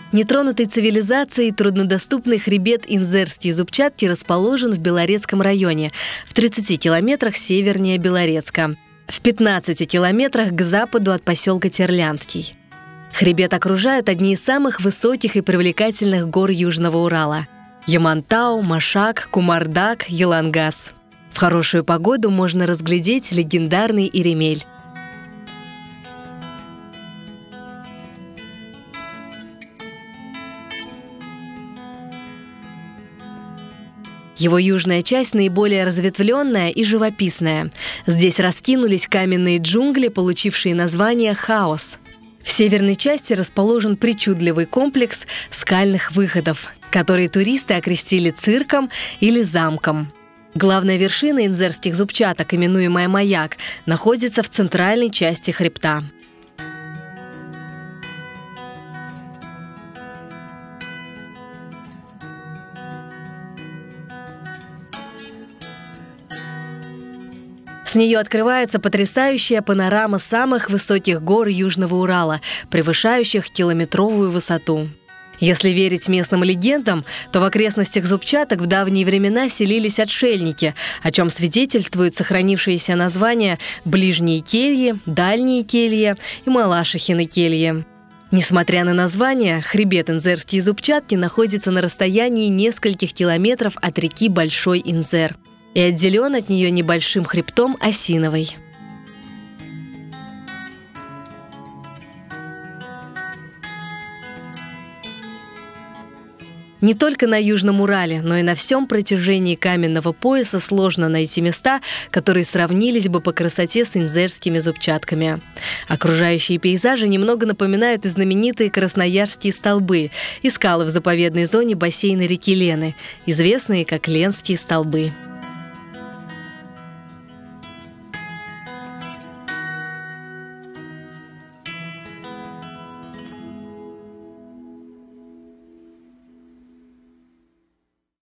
Нетронутый цивилизацией труднодоступный хребет Инзерские Зубчатки расположен в Белорецком районе, в 30 километрах севернее Белорецка, в 15 километрах к западу от поселка Терлянский. Хребет окружают одни из самых высоких и привлекательных гор Южного Урала – Ямантау, Машак, Кумардак, Елангас. В хорошую погоду можно разглядеть легендарный Иремель. Его южная часть наиболее разветвленная и живописная. Здесь раскинулись каменные джунгли, получившие название «Хаос». В северной части расположен причудливый комплекс скальных выходов, который туристы окрестили цирком или замком. Главная вершина Инзерских Зубчаток, именуемая Маяк, находится в центральной части хребта. С нее открывается потрясающая панорама самых высоких гор Южного Урала, превышающих километровую высоту. Если верить местным легендам, то в окрестностях Зубчаток в давние времена селились отшельники, о чем свидетельствуют сохранившиеся названия «Ближние кельи», «Дальние кельи» и «Малашихины кельи». Несмотря на название, хребет Инзерские Зубчатки находится на расстоянии нескольких километров от реки Большой Инзер и отделен от нее небольшим хребтом Осиновой. Не только на Южном Урале, но и на всем протяжении каменного пояса сложно найти места, которые сравнились бы по красоте с Инзерскими Зубчатками. Окружающие пейзажи немного напоминают и знаменитые Красноярские столбы и скалы в заповедной зоне бассейна реки Лены, известные как Ленские столбы.